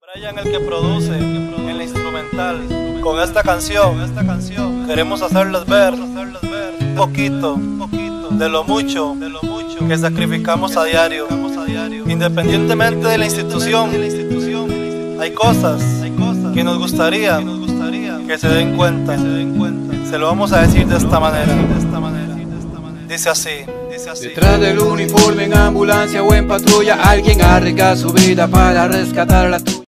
Brian, el que produce en la instrumental, con esta canción queremos hacerles ver un poquito de lo mucho que sacrificamos a diario. Independientemente de la institución, hay cosas que nos gustaría que se den cuenta. Se lo vamos a decir de esta manera. Dice así. Detrás del uniforme, en ambulancia o en patrulla, alguien arriesga su vida para rescatar la tuya.